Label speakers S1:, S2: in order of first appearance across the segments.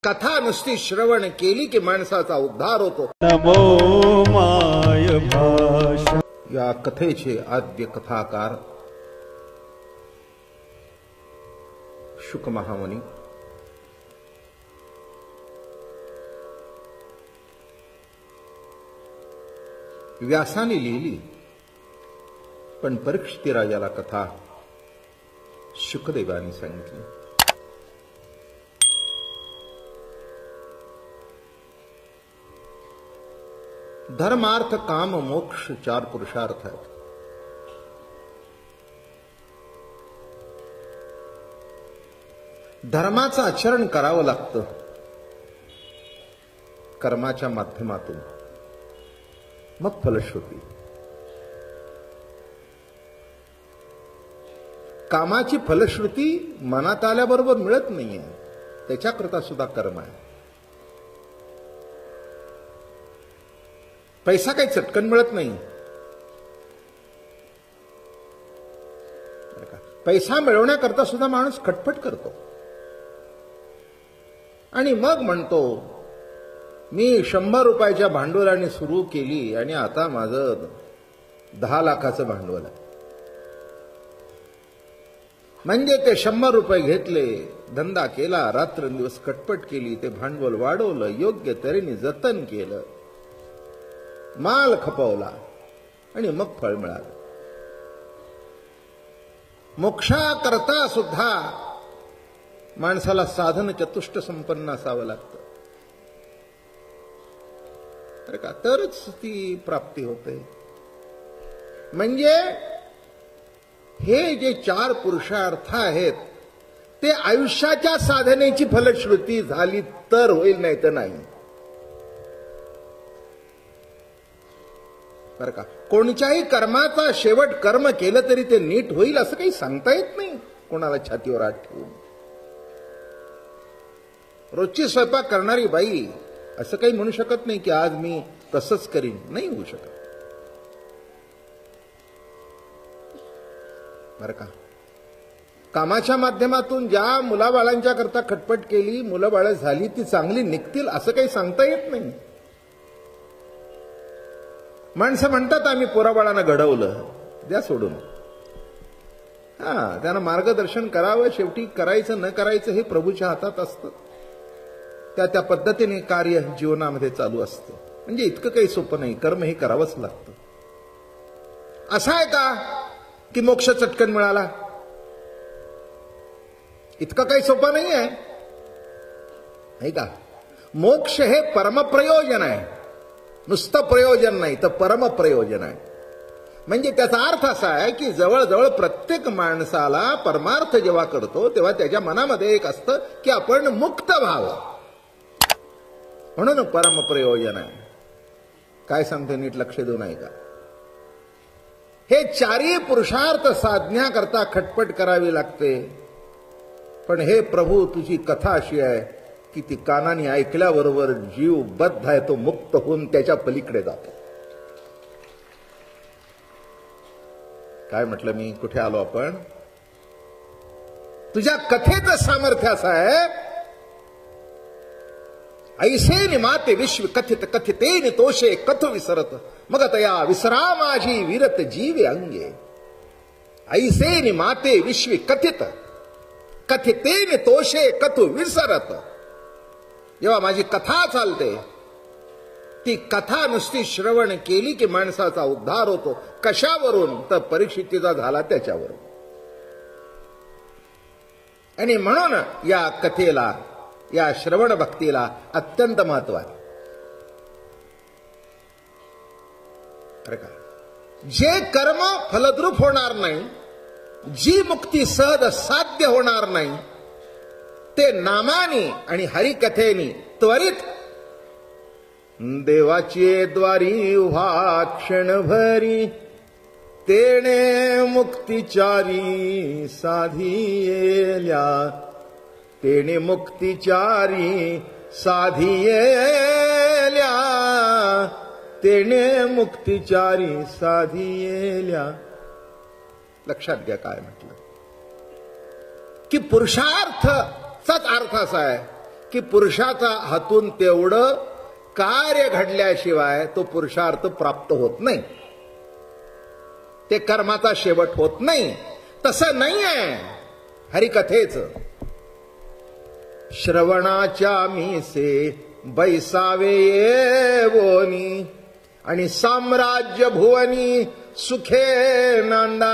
S1: कथा नुसती श्रवण केली की माणसाचा उद्धार होतो.
S2: नमो माय भाषा.
S1: या कथेचे आद्य कथाकार शुक महामुनी. व्यासाने लिहिली, पण परीक्षित राजाला कथा शुकदेवाने सांगितली. धर्मार्थ काम मोक्ष 4 पुरुषार्थ आहेत. धर्माचं आचरण करावं लागतं कर्माच्या माध्यमातून, मग फलश्रुती. कामाची फलश्रुती मनात आल्याबरोबर मिळत नाहीये, त्याच्याकरता सुद्धा कर्म आहे. पैसा काही चटकन मिळत नाही. पैसा मिळवण्याकरता सुद्धा माणूस खटपट करतो आणि मग म्हणतो मी 100 रुपयाच्या भांडवलाने सुरू केली आणि आता माझं 10 लाखाचं भांडवल आहे. म्हणजे ते 100 रुपये घेतले, धंदा केला, रात्रंदिवस खटपट केली, ते भांडवल वाढवलं, योग्य तऱ्हेने जतन केलं, माल खपवला आणि मग फळ मिळालं. मोक्षाकरता सुद्धा माणसाला साधन चतुष्ट संपन्न असावं लागतं, बरं का, तरच ती प्राप्ती होते. म्हणजे हे जे 4 पुरुषार्थ आहेत ते आयुष्याच्या साधनेची फलश्रुती झाली तर होईल, नाही तर नाही. बरं का, कोणत्याही कर्माचा शेवट कर्म केलं तरी ते नीट होईल असं काही सांगता येत नाही कोणाला छातीवर हात ठेवून. रोजची स्वयंपाक करणारी बाई असं काही म्हणू शकत नाही की आज मी तसंच करीन, नाही होऊ शकत. बरं का, कामाच्या माध्यमातून ज्या मुलाबाळांच्या करता खटपट केली, मुलं-बाळं झाली, ती चांगली निघतील असं काही सांगता येत नाही. माणसं म्हणतात आम्ही पोराबाळांना घडवलं, द्या सोडून. त्यांना मार्गदर्शन करावं, शेवटी करायचं न करायचं हे प्रभूच्या हातात असतं. त्या पद्धतीने कार्य जीवनामध्ये चालू असतं. म्हणजे इतकं काही सोपं नाही, कर्म हे करावंच लागतं. असं आहे का की मोक्ष चटकन मिळाला? इतकं काही सोपं नाही आहे, नाही का. मोक्ष हे परमप्रयोजन आहे, नुसतं प्रयोजन नाही तर परमप्रयोजन आहे. म्हणजे त्याचा अर्थ असा आहे की जवळजवळ प्रत्येक माणसाला परमार्थ जेव्हा करतो तेव्हा त्याच्या मनामध्ये एक असतं की आपण मुक्त व्हावं, म्हणून परमप्रयोजन आहे. काय सांगते नीट लक्ष देऊ नाही का? हे 4ही पुरुषार्थ साधण्याकरता खटपट करावी लागते. पण हे प्रभू तुझी कथा अशी आहे की ती कानाने ऐकल्याबरोबर जीव बद्ध आहे, तो मुक्त होऊन त्याच्या पलीकडे जातो. काय म्हटलं मी, कुठे आलो आपण? तुझ्या कथेचं सामर्थ्य असं आहे, ऐसे निमाते विश्व कथित कथिते नितोषे कथो विसरत मग तया विसरा माझी विरत जीवे अंगे. ऐसे निमाते विश्व कथित कथिते नितोषे कथो विसरत. जेव्हा माझी कथा चालते, ती कथा नुसती श्रवण केली की माणसाचा उद्धार होतो. कशावरून? तर परीक्षितीचा झाला त्याच्यावरून. आणि म्हणून या कथेला, या श्रवण भक्तीला अत्यंत महत्व आहे. जे कर्म फलद्रूप होणार नाही, जी मुक्ती सहज साध्य होणार नाही, ते नामानी आणि हरिकथेनी त्वरित देवाची द्वारी उभा क्षणभरी तेणे मुक्तिचारी साधियेल्या. तेणे मुक्तिचारी साधियेल्या. तेणे मुक्तिचारी साधियेल्या. लक्षात घ्या काय म्हटलं की पुरुषार्थाचाच अर्थ असा आहे की पुरुषाचा हातून तेवढं कार्य घडल्याशिवाय तो पुरुषार्थ प्राप्त होत नाही, ते कर्माचा शेवट होत नाही. तसं नाही आहे हरिकथेच. श्रवणाच्या मीसे बैसावे येवोनी आणि साम्राज्य भुवनी सुखे नांदा.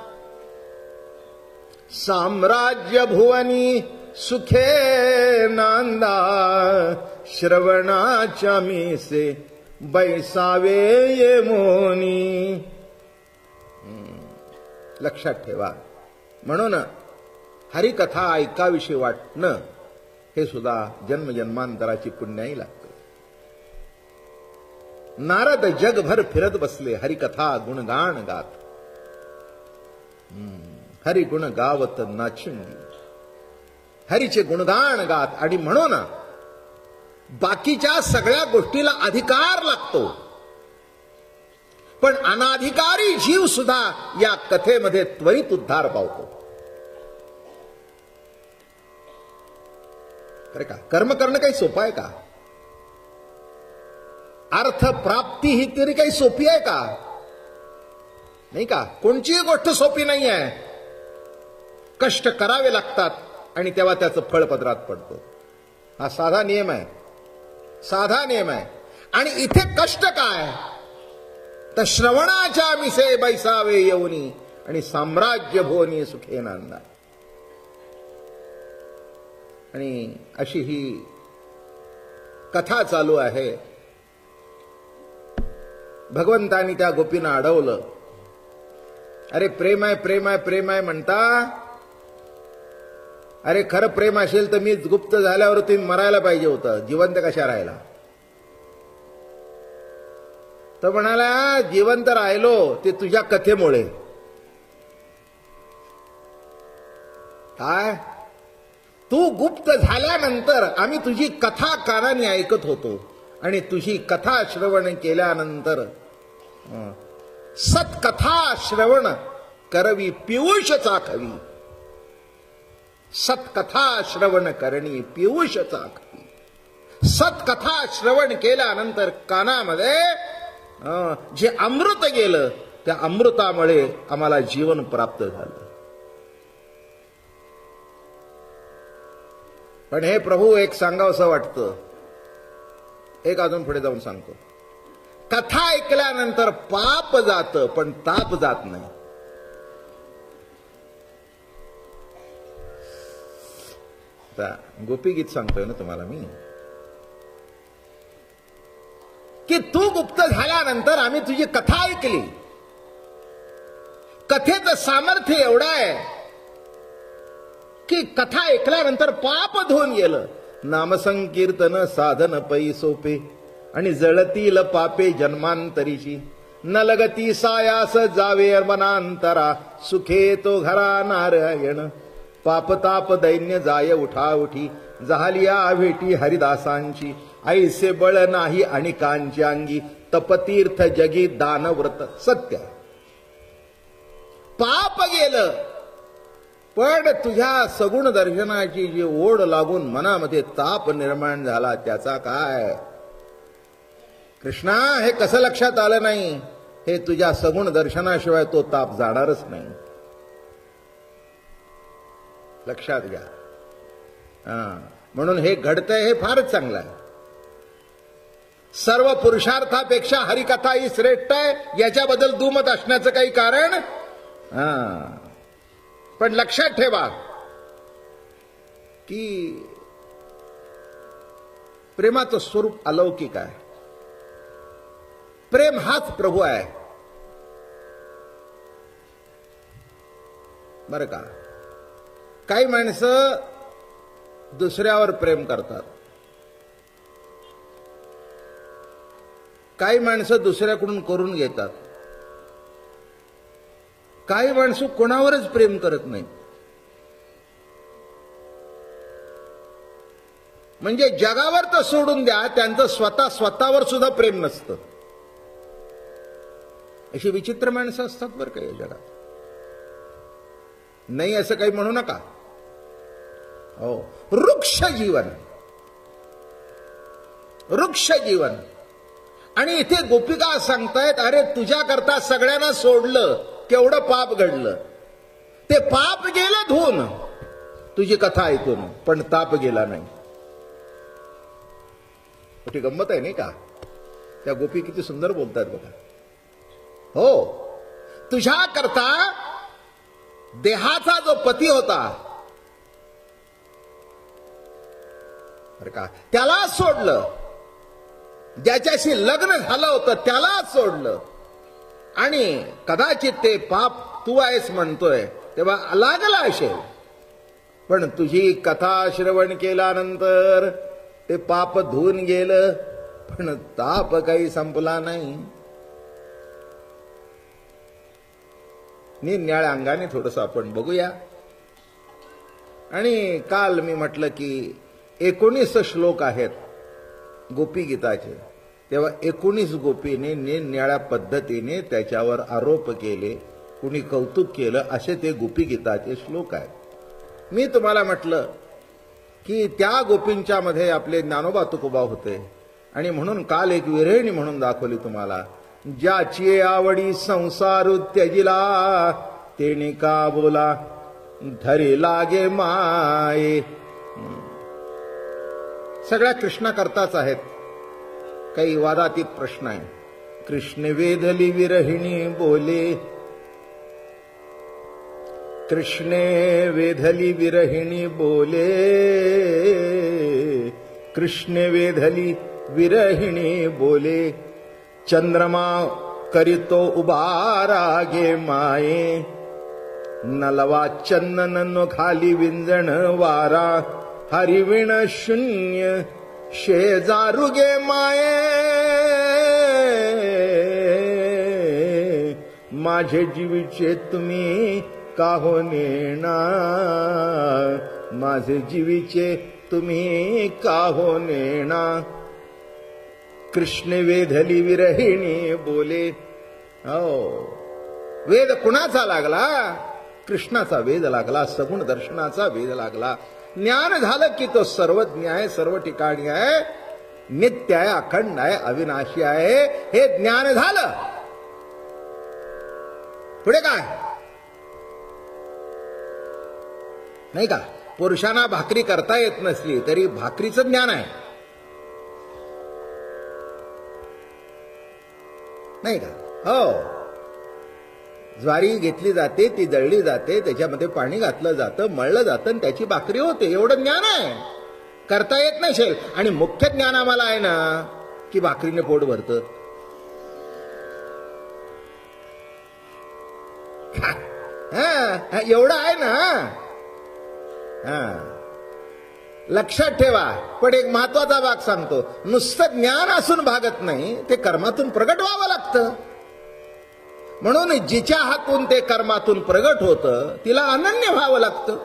S1: साम्राज्य भुवनी सुखे नांदा, श्रवणाच्या मीसे बैसावे येवोनी. लक्षात ठेवा. म्हणून हरिकथा ऐकाविषयी वाटणं हे सुद्धा जन्मजन्मांतराची पुण्याई लागते. नारद जगभर फिरत बसले हरिकथा गुणगान गात. हरिगुण गावत नाचिंदी, हरीचे गुणगान गात. आणि म्हणून बाकीच्या सगळ्या गोष्टीला अधिकार लागतो, पण अनाधिकारी जीव सुद्धा या कथेमध्ये त्वरित उद्धार पावतो. खरं का? कर्म करणं काही सोपं आहे का? अर्थ प्राप्ती ही तरी काही सोपी आहे का? नाही का? कोणतीही गोष्ट सोपी नाही आहे. कष्ट करावे लागतात आणि तेव्हा त्याचं फळ पदरात पडतं. हा साधा नियम आहे, साधा नियम आहे. आणि इथे कष्ट काय? तर श्रवणाच्या मिसे बैसावे येऊनी आणि साम्राज्य भोनी सुखे नांदा. आणि अशी ही कथा चालू आहे. भगवंतानी त्या गोपींना अडवलं. अरे प्रेम आहे, प्रेम आहे, प्रेम आहे म्हणता. अरे खरं प्रेम असेल तर मी गुप्त झाल्यावर तुम्ही मरायला पाहिजे होतं, जिवंत कशा राहिला? तर म्हणाला जिवंत राहिलो ते तुझ्या कथेमुळे. काय? तू गुप्त झाल्यानंतर आम्ही तुझी कथा कानाने ऐकत होतो आणि तुझी कथा श्रवण केल्यानंतर सत्कथा श्रवण करवी पियुष चाखवी. सत्कथा श्रवण करणी पियुष चाखवी. सत्कथा श्रवण केल्यानंतर कानामध्ये जे अमृत गेलं त्या अमृतामुळे आम्हाला जीवन प्राप्त झालं. पण हे प्रभू एक सांगावंसं वाटतं, एक अजून पुढे जाऊन सांगतो. कथा ऐकल्यानंतर पाप जातं पण ताप जात नाही. गोपी गीत सांगतोय ना तुम्हाला मी, की तू गुप्त झाल्यानंतर आम्ही तुझी कथा ऐकली. कथेचं सामर्थ्य एवढं आहे की कथा ऐकल्यानंतर पाप धुवून गेलं. नामसंकीर्तन साधन पै सोपे आणि जळतील पापे जन्मांतरीची. न लगती सायास जावे मनांतरा सुखे तो घरा नारायण. पापताप दैन्य जाय उठा उठी झालिया भेटी हरिदासांची. ऐसे बळ नाही आणि कांची अंगी तपतीर्थ जगी दानव्रत सत्य. पाप गेलं पण तुझ्या सगुण दर्शनाची जी ओढ लागून मनामध्ये ताप निर्माण झाला त्याचा काय? कृष्णा हे कसं लक्षात आलं नाही? हे तुझ्या सगुण दर्शनाशिवाय तो ताप जाणारच नाही. लक्षात घ्या. म्हणून हे घडतंय हे फारच चांगलं आहे. सर्व पुरुषार्थापेक्षा हरिकथा ही श्रेष्ठ आहे याच्याबद्दल दुमत असण्याचं काही कारण. पण लक्षात ठेवा की प्रेमाचं स्वरूप अलौकिक आहे. प्रेम हाच प्रभू आहे बरं का. काही माणसं दुसऱ्यावर प्रेम करतात, काही माणसं दुसऱ्याकडून करून घेतात, काही माणसं कोणावरच प्रेम करत नाही. म्हणजे जगावर तर सोडून द्या, त्यांचं स्वतःवर सुद्धा प्रेम नसतं. अशी विचित्र माणसं असतात बरं का या जगात. नाही असं काही म्हणू नका. हो, वृक्ष जीवन वृक्ष जीवन. आणि इथे गोपिका सांगतायत, अरे तुझ्या करता सगळ्यांना सोडलं, केवढं पाप घडलं. ते पाप गेलं धुवून तुझी कथा ऐकून, पण ताप गेला नाही. मोठी गंमत आहे नाही का? त्या गोपी किती सुंदर बोलतात बघा. हो, तुझ्या करता देहाचा जो पती होता बरं का, त्याला सोडलं. ज्याच्याशी लग्न झालं होतं त्याला सोडलं. आणि कदाचित ते पाप तू आहेस म्हणतोय तेव्हा लागला असेल, पण तुझी कथा श्रवण केल्यानंतर ते पाप धुवून गेलं, पण ताप काही संपला नाही. निरनिळ्या अंगाने थोडंसं आपण बघूया. आणि काल मी म्हटलं की 19 श्लोक आहेत गोपी गीताचे, तेव्हा 19 गोपीने निरनिळ्या पद्धतीने त्याच्यावर आरोप केले, कुणी कौतुक केलं, असे ते गोपी गीताचे श्लोक आहेत. मी तुम्हाला म्हटलं की त्या गोपींच्या मध्ये आपले ज्ञानोबा तुकोबा होते, आणि म्हणून काल एक विरहिणी म्हणून दाखवली तुम्हाला. ज्याची आवडी संसार त्यजिला, तेने का बोला धरी लागे माये. सगळ्या कृष्णा करताच आहेत. काही वादातीत प्रश्न आहे. कृष्ण वेधली विरहिणी बोले, कृष्ण वेधली विरहिणी बोले, कृष्ण वेधली विरहिणी बोले. चंद्रमा करीतो उबारा गे माये, नलवा चंदन नो खाली विंजण वारा. हरिविण शून्य शेजारू गे माये, माझे जीवीचे तुम्ही काहो नेणा, माझे जीवीचे तुम्ही काहो नेणा. कृष्ण वेधली विरहिणी बोले. हो, वेद कुणाचा लागला? कृष्णाचा वेद लागला, सगुण दर्शनाचा वेद लागला. ज्ञान झालं की तो सर्वज्ञ आहे, सर्व ठिकाणी आहे, नित्य आहे, अखंड आहे, अविनाशी आहे. हे ज्ञान झालं. पुढे काय नाही का? पुरुषांना भाकरी करता येत नसली तरी भाकरीचं ज्ञान आहे नाही का? हो, ज्वारी घेतली जाते, ती दळली जाते, त्याच्यामध्ये पाणी घातलं जातं, मळलं जातं, आणि त्याची भाकरी होते. एवढं ज्ञान आहे. करता येत नसेल. आणि मुख्य ज्ञान आम्हाला आहे ना की भाकरीने पोट भरतं. एवढं आहे ना. लक्षात ठेवा. पण एक महत्वाचा भाग सांगतो, नुसतं ज्ञान असून भागत नाही, ते कर्मातून प्रगट व्हावं लागतं. म्हणून जिच्या हातून ते कर्मातून प्रगट होतं तिला अनन्य व्हावं लागतं.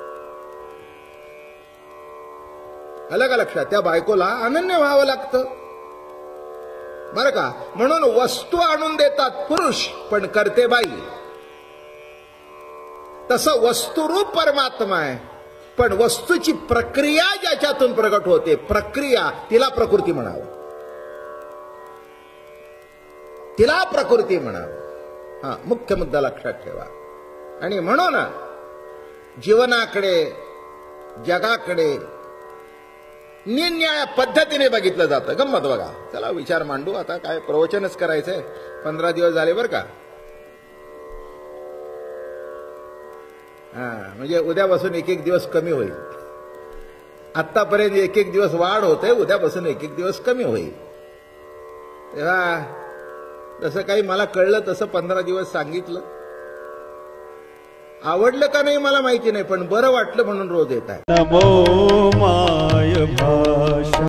S1: आलं का लक्षात? त्या बायकोला अनन्य व्हावं लागतं बरं का? म्हणून वस्तू आणून देतात पुरुष, पण करते बाई. तसं वस्तुरूप परमात्मा आहे, पण वस्तूची प्रक्रिया ज्याच्यातून प्रगट होते, प्रक्रिया, तिला प्रकृती म्हणावं. तिला प्रकृती म्हणावं. हा मुख्य मुद्दा लक्षात ठेवा. आणि म्हणून जीवनाकडे, जगाकडे निरनिळ्या पद्धतीने बघितलं जातं. गंमत बघा. चला विचार मांडू. आता काय प्रवचनच करायचंय. 15 दिवस झाले बरं का. म्हणजे उद्यापासून एक एक दिवस कमी होईल. आतापर्यंत एक एक दिवस वाढ होते, उद्यापासून एक एक दिवस कमी होईल. तेव्हा जसं काही मला कळलं तसं 15 दिवस सांगितलं. आवडलं का नाही मला माहिती नाही, पण बरं वाटलं म्हणून रोज येत आहे.
S2: नमो माय भाषा.